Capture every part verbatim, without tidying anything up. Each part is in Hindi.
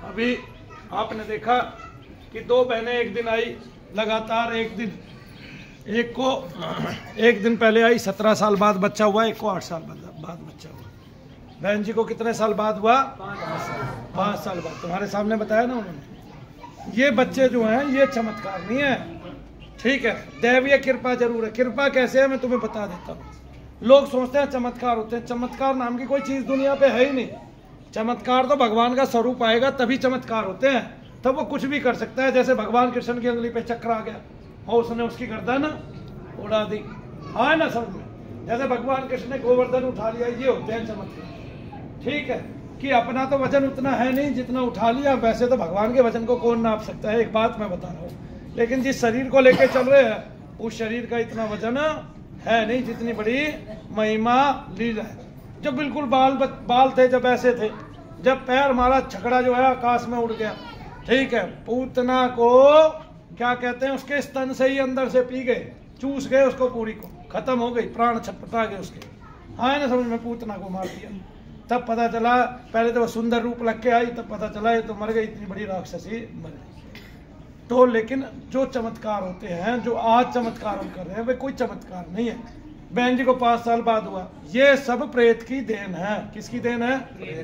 अभी आपने देखा कि दो बहनें एक दिन आई लगातार, एक दिन एक को एक दिन पहले आई, सत्रह साल बाद बच्चा हुआ, एक को आठ साल बाद बच्चा हुआ। बहन जी को कितने साल बाद हुआ? पाँच साल बाद। तुम्हारे सामने बताया ना उन्होंने। ये बच्चे जो हैं ये चमत्कार नहीं है, ठीक है, दैवीय कृपा जरूर है। कृपा कैसे है मैं तुम्हें बता देता हूँ। लोग सोचते हैं चमत्कार होते हैं, चमत्कार नाम की कोई चीज़ दुनिया पे है ही नहीं। चमत्कार तो भगवान का स्वरूप आएगा तभी चमत्कार होते हैं, तब वो कुछ भी कर सकता है। जैसे भगवान कृष्ण की उंगली पे चक्र आ गया और उसने उसकी गर्दन उड़ा दी, हाँ ना समझ में। जैसे भगवान कृष्ण ने गोवर्धन उठा लिया, ये होते हैं चमत्कार, ठीक है। कि अपना तो वजन उतना है नहीं जितना उठा लिया। वैसे तो भगवान के वजन को कौन नाप सकता है, एक बात मैं बता रहा हूँ, लेकिन जिस शरीर को लेके चल रहे हैं उस शरीर का इतना वजन है नहीं जितनी बड़ी महिमा लीला है। जब बिल्कुल बाल बाल थे, जब ऐसे थे, जब पैर हमारा छकड़ा जो है आकाश में उड़ गया, ठीक है, पूतना को क्या कहते हैं, उसके स्तन से ही अंदर से पी गए, चूस गए उसको, पूरी को खत्म हो गई, प्राण छटपटा गए उसके, हाँ ना समझ में। पूतना को मार दिया, तब पता चला, पहले तो वो सुंदर रूप लग के आई, तब पता चला ये तो मर गई, इतनी बड़ी राक्षसी मर गई। तो लेकिन जो चमत्कार होते हैं, जो आज चमत्कार हम कर रहे हैं, वे कोई चमत्कार नहीं है। बहन जी को पाँच साल बाद हुआ, ये सब प्रेत की देन है। किसकी देन है?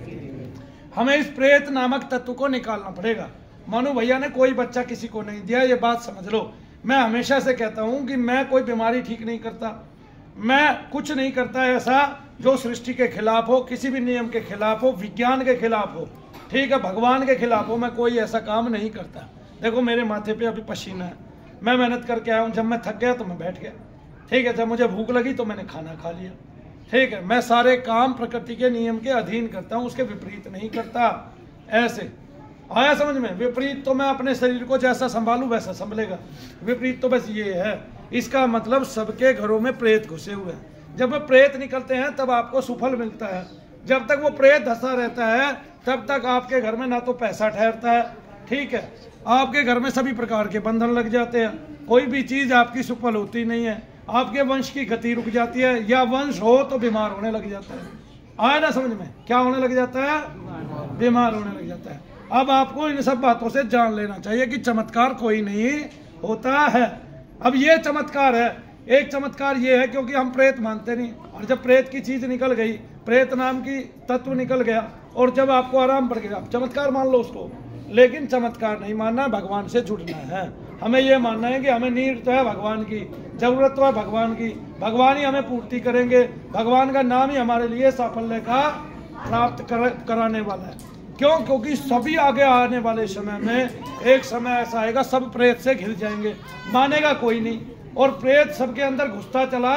हमें इस प्रेत नामक तत्व को निकालना पड़ेगा। मानो भैया ने कोई बच्चा किसी को नहीं दिया, ये बात समझ लो। मैं हमेशा से कहता हूँ कि मैं कोई बीमारी ठीक नहीं करता, मैं कुछ नहीं करता ऐसा जो सृष्टि के खिलाफ हो, किसी भी नियम के खिलाफ हो, विज्ञान के खिलाफ हो, ठीक है, भगवान के खिलाफ हो, मैं कोई ऐसा काम नहीं करता। देखो मेरे माथे पे अभी पसीना है, मैं मेहनत करके आया हूँ। जब मैं थक गया तो मैं बैठ गया, ठीक है, जब मुझे भूख लगी तो मैंने खाना खा लिया, ठीक है। मैं सारे काम प्रकृति के नियम के अधीन करता हूँ, उसके विपरीत नहीं करता। ऐसे आया समझ में? विपरीत तो मैं अपने शरीर को जैसा संभालूं वैसा संभलेगा, विपरीत तो बस ये है। इसका मतलब सबके घरों में प्रेत घुसे हुए हैं। जब वो प्रेत निकलते हैं तब आपको सुफल मिलता है। जब तक वो प्रेत धंसा रहता है तब तक आपके घर में ना तो पैसा ठहरता है, ठीक है, आपके घर में सभी प्रकार के बंधन लग जाते हैं, कोई भी चीज़ आपकी सुफल होती नहीं है, आपके वंश की गति रुक जाती है, या वंश हो तो बीमार होने लग जाता है। आया ना समझ में? क्या होने लग जाता है? बीमार होने लग जाता है। अब आपको इन सब बातों से जान लेना चाहिए कि चमत्कार कोई नहीं होता है। अब ये चमत्कार है, एक चमत्कार ये है क्योंकि हम प्रेत मानते नहीं, और जब प्रेत की चीज निकल गई, प्रेत नाम की तत्व निकल गया, और जब आपको आराम पड़ गया, चमत्कार मान लो उसको। लेकिन चमत्कार नहीं मानना, भगवान से जुड़ना है। हमें ये मानना है कि हमें नीड तो है भगवान की, जरूरत तो है भगवान की, भगवान ही हमें पूर्ति करेंगे, भगवान का नाम ही हमारे लिए साफल्य का प्राप्त कर, कराने वाला है। क्यों? क्योंकि सभी आगे आने वाले समय में एक समय ऐसा आएगा सब प्रेत से घिर जाएंगे, मानेगा कोई नहीं, और प्रेत सबके अंदर घुसता चला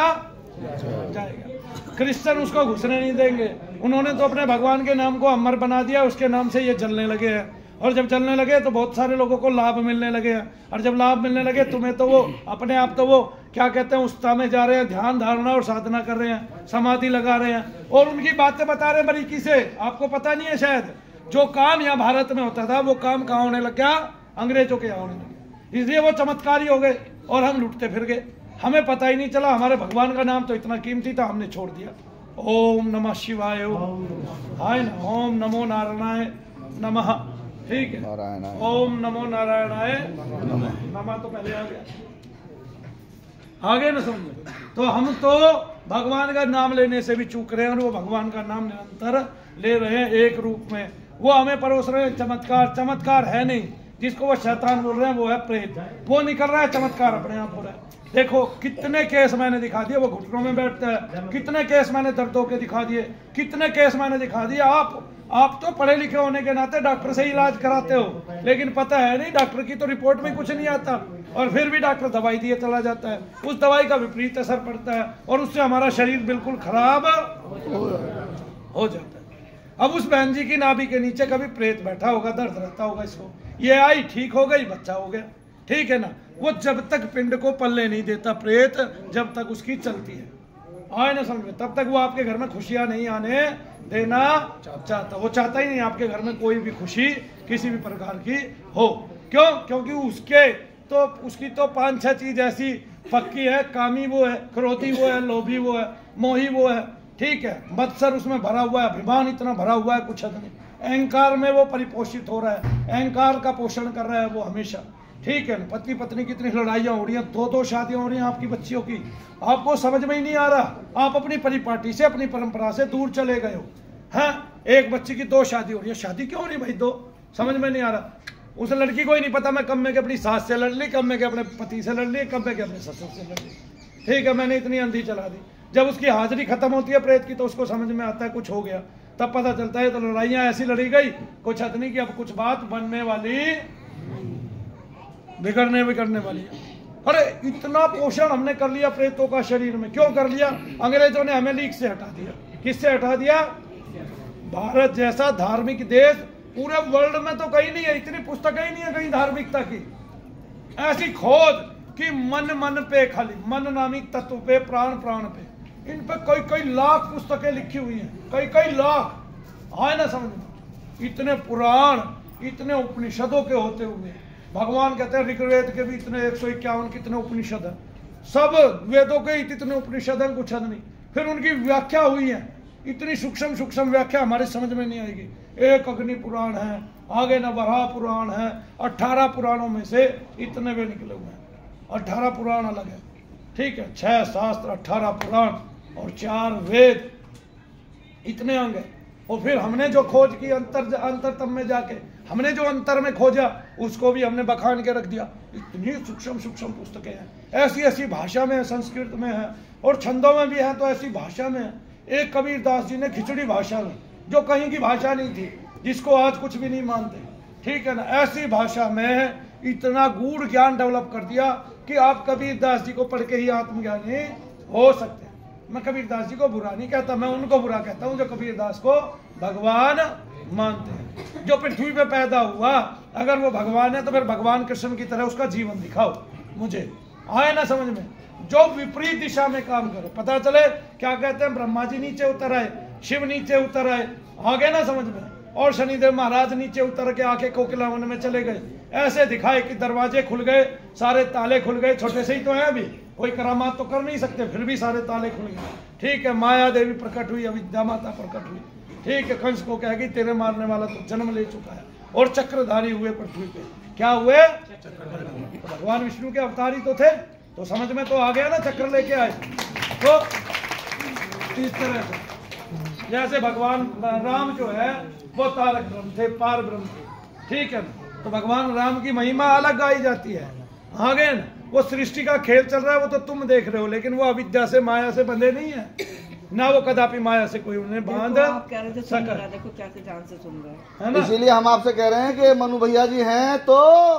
जाएगा। क्रिश्चियन उसको घुसने नहीं देंगे, उन्होंने तो अपने भगवान के नाम को अमर बना दिया, उसके नाम से ये जलने लगे हैं, और जब चलने लगे तो बहुत सारे लोगों को लाभ मिलने लगे हैं, और जब लाभ मिलने लगे तुम्हें तो वो अपने आप तो वो क्या कहते हैं उस्ता में जा रहे हैं, ध्यान धारणा और साधना कर रहे हैं, समाधि लगा रहे हैं, और उनकी बातें बता रहे हैं बारीकी से। आपको पता नहीं है शायद, जो काम यहाँ भारत में होता था वो काम कहाँ होने लग गया? अंग्रेजों के यहाँ होने लगे, इसलिए वो चमत्कारी हो गए और हम लुटते फिर गए। हमें पता ही नहीं चला, हमारे भगवान का नाम तो इतना कीमती था, हमने छोड़ दिया। ओम नमः शिवाय, हाय न, ओम नमो नारायणाय नमः, ठीक है, ओम नमो नारायणाय नमः तो पहले आ गया, आगे न समझो। तो हम तो भगवान का नाम लेने से भी चूक रहे हैं, और वो भगवान का नाम निरंतर ले रहे हैं एक रूप में, वो हमें परोस रहे हैं चमत्कार। चमत्कार है नहीं, जिसको वो शैतान बोल रहे हैं वो है प्रेत, वो निकल रहा है, चमत्कार अपने आप हो रहा है। देखो कितने केस मैंने दिखा दिए, वो घुटनों में बैठता है, कितने केस मैंने दर्दों के दिखा दिए, कितने केस मैंने दिखा दिए। आप आप तो पढ़े लिखे होने के नाते डॉक्टर से इलाज कराते हो, लेकिन पता है नहीं डॉक्टर की तो रिपोर्ट में कुछ नहीं आता, और फिर भी डॉक्टर दवाई दिए चला जाता है, उस दवाई का विपरीत असर पड़ता है, और उससे हमारा शरीर बिल्कुल खराब हो जाता है। अब उस बहन जी की नाभि के नीचे कभी प्रेत बैठा होगा, दर्द रहता होगा इसको, ये आई ठीक हो गई, बच्चा हो गया, ठीक है ना। वो जब तक पिंड को पल्ले नहीं देता प्रेत, जब तक उसकी चलती है, आए ना समझ में, तब तक वो आपके घर में खुशियां नहीं आने देना चाहता। वो चाहता ही नहीं आपके घर में कोई भी खुशी किसी भी प्रकार की हो। क्यों? क्योंकि उसके तो उसकी तो पांच छह चीज ऐसी पक्की है, कामी वो है, क्रोधी वो है, लोभी वो है, मोही वो है, ठीक है, मत्सर उसमें भरा हुआ है, अभिमान इतना भरा हुआ है कुछ हद नहीं। अहंकार में वो परिपोषित हो रहा है, अहंकार का पोषण कर रहा है वो हमेशा। ठीक है ना, पत्नी पत्नी कितनी लड़ाइयाँ हो रही हैं, दो दो शादियाँ हो रही हैं आपकी बच्चियों की, आपको समझ में ही नहीं आ रहा, आप अपनी परिपाटी से अपनी परंपरा से दूर चले गए हो। हाँ, एक बच्ची की दो शादी हो रही है, शादी क्यों हो रही भाई दो, समझ में नहीं आ रहा। उस लड़की को ही नहीं पता मैं कब में के अपनी सास से लड़ ली, कब में के अपने पति से लड़ ली, कब में के अपने ससुर से लड़ ली। ठीक है, मैंने इतनी अंधी चला दी। जब उसकी हाजिरी खत्म होती है प्रेत की तो उसको समझ में आता है कुछ हो गया, तब पता चलता है तो लड़ाइयाँ ऐसी लड़ी गई कुछ हद नहीं कि अब कुछ बात बनने वाली, बिगड़ने बिगड़ने वाली है। अरे इतना पोषण हमने कर लिया प्रेतों का शरीर में, क्यों कर लिया? अंग्रेजों ने हमें लीक से हटा दिया। किससे हटा दिया? भारत जैसा धार्मिक देश पूरे वर्ल्ड में तो कहीं नहीं है, इतनी पुस्तकें ही नहीं है कहीं धार्मिकता की। ऐसी खोज कि मन मन पे, खाली मन नामी तत्व पे, प्राण प्राण पे, इन पे कई कई लाख पुस्तकें लिखी हुई हैं, कई कई लाख। आए ना समझ में, इतने पुराण, इतने उपनिषदों के होते हुए भगवान कहते हैं ऋग्वेद के भी इतने एक सौ इक्यावन कितने उपनिषद हैं, सब वेदों के इतने उपनिषद हैं कुछ हद नहीं। फिर उनकी व्याख्या हुई है, इतनी सूक्ष्म सूक्ष्म व्याख्या हमारे समझ में नहीं आएगी। एक अग्नि पुराण है, आगे न वराह पुराण है, अठारह पुराणों में से इतने वे निकले हुए हैं, अठारह पुराण अलग है। ठीक है, छह शास्त्र, अठारह पुराण और चार वेद, इतने अंग है। और फिर हमने जो खोज की अंतर अंतरतम में जाके, हमने जो अंतर में खोजा उसको भी हमने बखान के रख दिया। इतनी सूक्ष्म सूक्ष्म पुस्तकें हैं, ऐसी ऐसी भाषा में है, संस्कृत में है और छंदों में भी है, तो ऐसी भाषा में है। एक कबीर दास जी ने खिचड़ी भाषा में, जो कहीं की भाषा नहीं थी, जिसको आज कुछ भी नहीं मानते, ठीक है ना, ऐसी भाषा में इतना गूढ़ ज्ञान डेवलप कर दिया कि आप कबीर दास जी को पढ़ के ही आत्मज्ञानी हो सकते हैं। मैं कबीर दास जी को बुरा नहीं कहता, मैं उनको बुरा कहता हूँ जो कबीर दास को भगवान मानते हैं। जो पृथ्वी पे पैदा हुआ अगर वो भगवान है तो फिर भगवान कृष्ण की तरह उसका जीवन दिखाओ मुझे, आए ना समझ में। जो विपरीत दिशा में काम करे, पता चले क्या कहते हैं, ब्रह्मा जी नीचे उतर आए, शिव नीचे उतर आए, आगे ना समझ में, और शनिदेव महाराज नीचे उतर के आके कोकिला वन में चले गए। ऐसे दिखाए कि दरवाजे खुल गए, सारे ताले खुल गए, छोटे से ही तो है अभी, कोई करामात तो कर नहीं सकते, फिर भी सारे ताले खुल गए। ठीक है, माया देवी प्रकट हुई, अविद्या माता प्रकट हुई। ठीक है, कंस को कहेगी तेरे मारने वाला तो जन्म ले चुका है, और चक्रधारी हुए पृथ्वी पे। क्या हुए? तो भगवान विष्णु के अवतारी तो थे, तो समझ में तो आ गया ना, चक्र लेके आए। तो इस तरह से जैसे भगवान राम जो है वो तारक ब्रह्म थे, पार ब्रह्म थे। ठीक है, तो भगवान राम की महिमा अलग गाई जाती है। आगे ना वो सृष्टि का खेल चल रहा है, वो तो तुम देख रहे हो, लेकिन वो अविद्या से माया से बंधे नहीं है ना, वो कदापि माया से कोई उन्हें बांध सका। देखो क्या ध्यान से सुन रहे है ना, इसीलिए हम आपसे कह रहे हैं कि मनु भैया जी हैं तो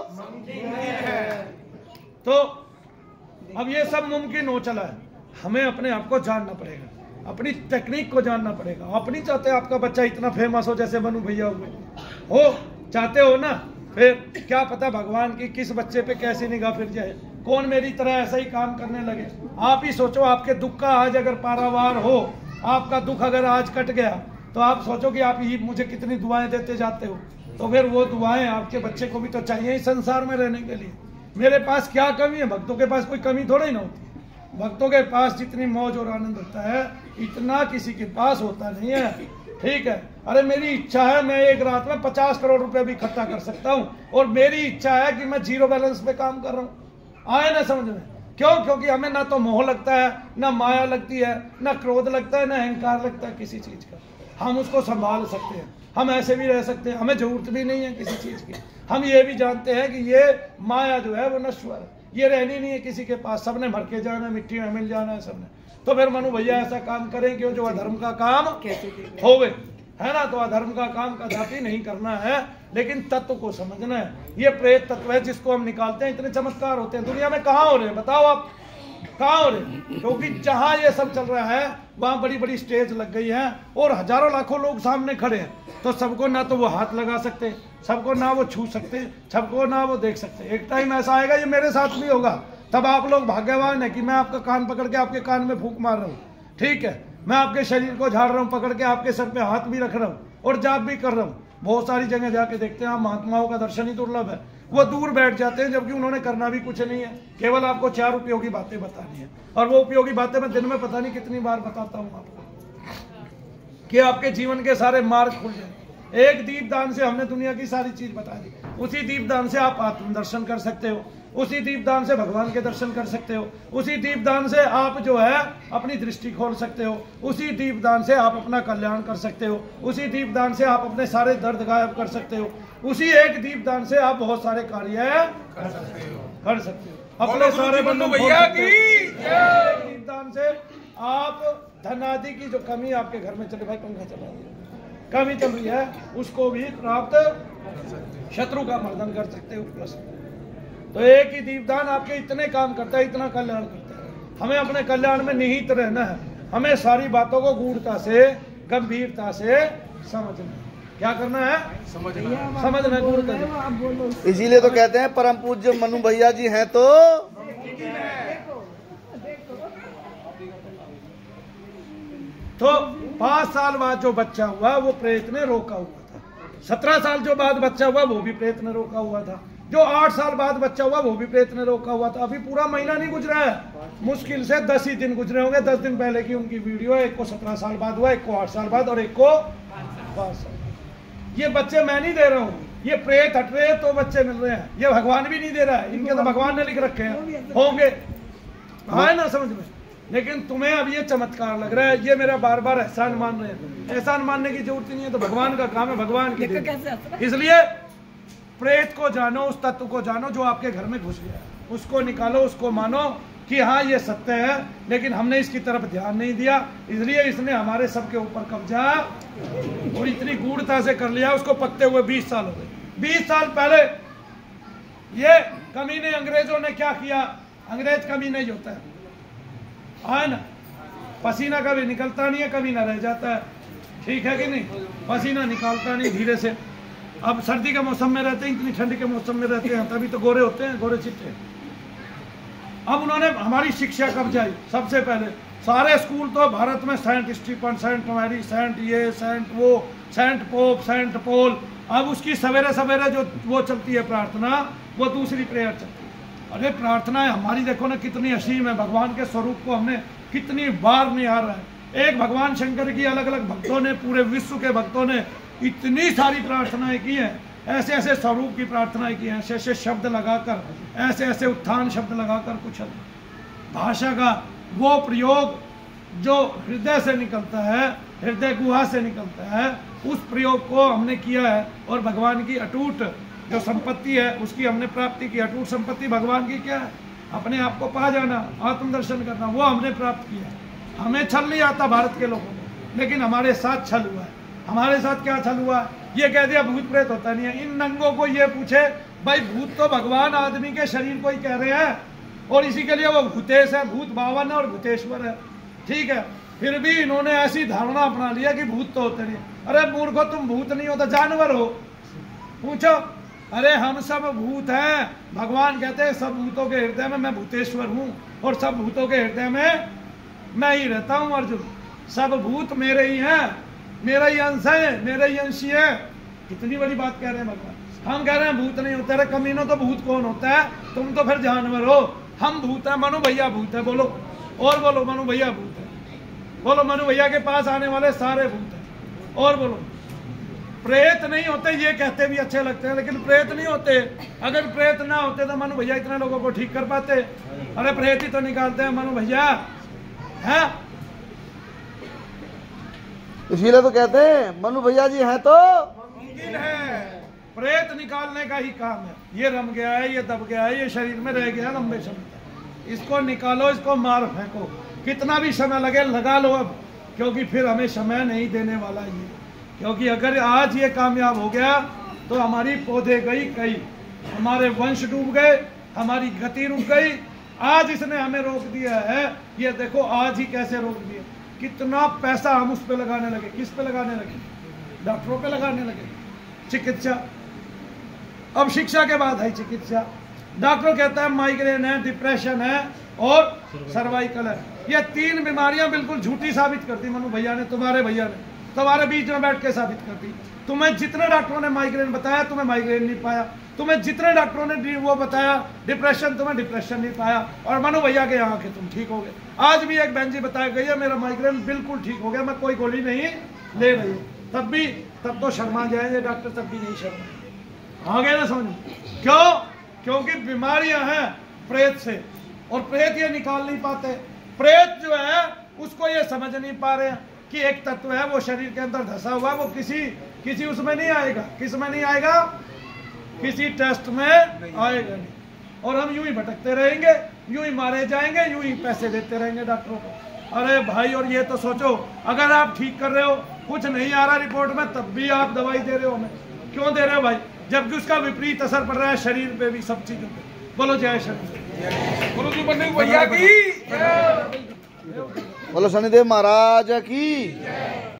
तो अब ये सब मुमकिन हो चला है। हमें अपने आप को जानना पड़ेगा, अपनी टेक्निक को जानना पड़ेगा। आप नहीं चाहते आपका बच्चा इतना फेमस हो जैसे मनु भैया हुए हो, चाहते हो ना, फिर क्या पता भगवान की किस बच्चे पे कैसी निगाह फिर जाए, कौन मेरी तरह ऐसा ही काम करने लगे। आप ही सोचो, आपके दुख का आज अगर पारावार हो, आपका दुख अगर आज कट गया, तो आप सोचो कि आप ही मुझे कितनी दुआएं देते जाते हो, तो फिर वो दुआएं आपके बच्चे को भी तो चाहिए ही संसार में रहने के लिए। मेरे पास क्या कमी है? भक्तों के पास कोई कमी थोड़ी ना होती। भक्तों के पास जितनी मौज और आनंद होता है इतना किसी के पास होता नहीं है। ठीक है, अरे मेरी इच्छा है मैं एक रात में पचास करोड़ रुपए भी इकट्ठा कर सकता हूँ, और मेरी इच्छा है कि मैं जीरो बैलेंस पे काम कर रहा हूँ। आए ना समझ में? क्यों? क्योंकि हमें ना तो मोह लगता है, ना माया लगती है, ना क्रोध लगता है, ना अहंकार लगता है किसी चीज का। हम उसको संभाल सकते हैं, हम ऐसे भी रह सकते हैं, हमें जरूरत भी नहीं है किसी चीज की। हम ये भी जानते हैं कि ये माया जो है वो नश्वर है, ये रहनी नहीं है किसी के पास, सबने भर के जाना है, मिट्टी में मिल जाना है सबने। तो फिर मनु भैया ऐसा काम करें कि जो अधर्म का काम होवे, है ना, तो अधर्म का काम कदापि नहीं करना है, लेकिन तत्व को समझना है। ये प्रेत तत्व है जिसको हम निकालते हैं। इतने चमत्कार होते हैं दुनिया में, कहाँ हो रहे हैं बताओ आप, कहाँ हो रहे हैं? क्योंकि जहां ये सब चल रहा है वहां बड़ी बड़ी स्टेज लग गई है और हजारों लाखों लोग सामने खड़े हैं, तो सबको ना तो वो हाथ लगा सकते, सबको ना वो छू सकते, सबको ना वो देख सकते। एक टाइम ऐसा आएगा, ये मेरे साथ भी होगा, तब आप लोग भाग्यवान है कि मैं आपका कान पकड़ के आपके कान में फूंक मार रहा हूँ। ठीक है, मैं आपके शरीर को झाड़ रहा हूँ, पकड़ के आपके सर पे हाथ भी रख रहा हूँ और जाप भी कर रहा हूँ। बहुत सारी जगह जाके देखते हैं आप, महात्माओं का दर्शन ही दुर्लभ है, वो दूर बैठ जाते हैं जबकि उन्होंने करना भी कुछ नहीं है, केवल आपको चार उपयोगी बातें बतानी है। और वो उपयोगी बातें मैं दिन में पता नहीं कितनी बार बताता हूँ आपको कि आपके जीवन के सारे मार्ग खुल जाए। एक दीपदान से हमने दुनिया की सारी चीज बता दी। उसी दीपदान से आप आत्म दर्शन कर सकते हो, उसी दीपदान से भगवान के दर्शन कर सकते हो, उसी दीपदान से आप जो है अपनी दृष्टि खोल सकते हो, उसी दीपदान से आप अपना कल्याण कर सकते हो, उसी दीपदान से आप अपने सारे दर्द गायब कर सकते हो, उसी एक दीपदान से आप बहुत सारे कार्य कर सकते हो कर सकते हो अपने सारे बंधु भैया की एक दीपदान से आप धन आदि की जो कमी आपके घर में चले, भाई पंखा चला दिया, कमी चल रही है, उसको भी प्राप्त शत्रु का मर्दन कर सकते हो प्लस। तो एक ही दीपदान आपके इतने काम करता है, इतना कल्याण करता है। हमें अपने कल्याण में निहित रहना है, हमें सारी बातों को गूढ़ता से गंभीरता से समझना है। क्या करना है? समझना समझना गूढ़ता से। इसीलिए तो कहते हैं परम पूज्य मनु भैया जी हैं तो तो पांच साल बाद जो बच्चा हुआ वो प्रेत ने रोका हुआ था। सत्रह साल जो बाद बच्चा हुआ वो भी प्रेत ने रोका हुआ था। जो आठ साल बाद बच्चा हुआ वो भी प्रेत ने रोका हुआ था। अभी पूरा महीना नहीं गुजरा है, मुश्किल से दस ही दिन गुजरे होंगे। दस दिन पहले की उनकी वीडियो है, एक को सत्रह साल बाद हुआ, एक को आठ साल बाद और एक को पांच साल। ये बच्चे मैं नहीं दे रहा हूँ, ये प्रेत हट रहे तो बच्चे मिल रहे हैं। ये भगवान भी नहीं दे रहा है, इनके तो भगवान ने लिख रखे हैं होंगे, हाँ है ना समझ में। लेकिन तुम्हें अब ये चमत्कार लग रहा है, ये मेरा बार बार एहसान मान रहे हैं। एहसान मानने की जरूरत नहीं है, तो भगवान का काम है, भगवान की देन। इसलिए प्रेत को जानो, उस तत्व को जानो जो आपके घर में घुस गया, उसको निकालो, उसको मानो कि हाँ ये सत्य है, लेकिन हमने इसकी तरफ ध्यान नहीं दिया, इसलिए इसने हमारे सबके ऊपर कब्जा और इतनी गूढ़ता से कर लिया। उसको पकते हुए बीस साल हो गए। बीस साल पहले ये कमीने अंग्रेजों ने क्या किया? अंग्रेज कमी नहीं होता है, है ना, पसीना कभी निकलता नहीं है, कभी ना रह जाता है, ठीक है कि नहीं? पसीना निकालता नहीं धीरे से। अब सर्दी के मौसम में रहते हैं, इतनी ठंड के मौसम में रहते हैं, तभी तो गोरे होते हैं, गोरे चिट्टे। अब उन्होंने हमारी शिक्षा कब जाई? सबसे पहले सारे स्कूल तो भारत में saint Stephen, saint Mary, saint ये, सेंट वो, सेंट पोप, सेंट पोल। अब उसकी सवेरे सवेरे जो वो चलती है प्रार्थना, वो दूसरी प्रेयर चलती है। अरे प्रार्थना हमारी देखो ना कितनी असीम है, भगवान के स्वरूप को हमने कितनी बार निहारा है। एक भगवान शंकर की अलग अलग भक्तों ने, पूरे विश्व के भक्तों ने इतनी सारी प्रार्थनाएं की हैं, ऐसे ऐसे स्वरूप की प्रार्थनाएं की हैं, ऐसे ऐसे शब्द लगाकर, ऐसे ऐसे उत्थान शब्द लगाकर, कुछ भाषा का वो प्रयोग जो हृदय से निकलता है, हृदय गुहा से निकलता है, उस प्रयोग को हमने किया है। और भगवान की अटूट जो संपत्ति है उसकी हमने प्राप्ति की। अटूट संपत्ति भगवान की क्या है? अपने आप को पा जाना, आत्मदर्शन करना, वो हमने प्राप्त किया। हमें छल नहीं आता भारत के लोगों को, लेकिन हमारे साथ छल हुआ है। हमारे साथ क्या छल हुआ? ये कह दिया भूत प्रेत होता नहीं है। इन नंगों को ये पूछे, भाई भूत तो भगवान आदमी के शरीर को ही कह रहे हैं, और इसी के लिए वो भूतेश है, भूत बावन है और भूतेश्वर है, ठीक है। फिर भी इन्होंने ऐसी धारणा अपना लिया कि भूत तो होते नहीं। अरे मूर्खो, तुम भूत नहीं हो तो जानवर हो? पूछो। अरे हम सब भूत हैं। भगवान कहते हैं सब भूतों के हृदय में मैं भूतेश्वर हूँ, और सब भूतों के हृदय में मैं ही रहता हूँ। अर्जुन, सब भूत मेरे ही हैं, मेरा ही अंश है, मेरे ही अंशी है। कितनी बड़ी बात कह रहे हैं भगवान। हम कह रहे हैं भूत नहीं होते। अरे कमीनों, तो भूत कौन होता है? तुम तो फिर जानवर हो। हम भूत है, मनु भैया भूत है। बोलो और बोलो, मनु भैया भूत है। बोलो, मनु भैया के पास आने वाले सारे भूत है। और बोलो, प्रेत नहीं होते। ये कहते भी अच्छे लगते हैं, लेकिन प्रेत नहीं होते। अगर प्रेत ना होते तो मनु भैया इतने लोगों को ठीक कर पाते? अरे प्रेत ही तो निकालते हैं मनु भैया, है। इसीलिए तो कहते हैं मनु भैया जी हैं तो मुमकिन है। प्रेत निकालने का ही काम है। ये रम गया है, ये दब गया है, ये शरीर में रह गया लंबे समय तक, इसको निकालो, इसको मार फेंको। कितना भी समय लगे लगा लो अब, क्योंकि फिर हमें समय नहीं देने वाला ये। क्योंकि अगर आज ये कामयाब हो गया तो हमारी पौधे गई कई, हमारे वंश डूब गए, हमारी गति रुक गई। आज इसने हमें रोक दिया है। ये देखो आज ही कैसे रोक दिया। कितना पैसा हम उस पे लगाने लगे। किस पे लगाने लगे? डॉक्टरों पे लगाने लगे, चिकित्सा। अब शिक्षा के बाद है चिकित्सा। डॉक्टर कहता है माइग्रेन है, डिप्रेशन है और सर्वाइकल है। ये तीन बीमारियां बिल्कुल झूठी साबित कर दी मनु भैया ने, तुम्हारे भैया ने तुम्हारे बीच में बैठ के साबित कर दी। तुम्हें जितने डॉक्टरों ने माइग्रेन बताया, तुम्हें माइग्रेन नहीं पाया। तुम्हें जितने डॉक्टरों ने वो बताया डिप्रेशन, तुम्हें डिप्रेशन नहीं पाया। और मनु भैया के यहाँ के तुम ठीक हो गए। आज भी एक बहन जी बताया गई है, मेरा माइग्रेन बिल्कुल ठीक हो गया, मैं कोई गोली नहीं ले रही हूँ। तब भी तब तो शर्मा जाएंगे डॉक्टर, तब भी नहीं शर्मा। आ गए ना समझ में? क्यों? क्योंकि बीमारियां हैं प्रेत से, और प्रेत ये निकाल नहीं पाते। प्रेत जो है उसको ये समझ नहीं पा रहे हैं कि एक तत्व है वो शरीर के अंदर धसा हुआ, वो किसी किसी उसमें नहीं आएगा। किस में नहीं आएगा? किसी टेस्ट में आएगा नहीं। और हम यूं ही भटकते रहेंगे, यूं ही मारे जाएंगे, यूं ही पैसे देते रहेंगे डॉक्टरों को। अरे भाई, और ये तो सोचो, अगर आप ठीक कर रहे हो, कुछ नहीं आ रहा रिपोर्ट में, तब भी आप दवाई दे रहे हो हमें। क्यों दे रहे हो भाई? जबकि उसका विपरीत असर पड़ रहा है शरीर पे भी, सब चीजों पे। बोलो जय शरीर। गुरु जी बने भैया की, बोलो शनिदेव महाराज की।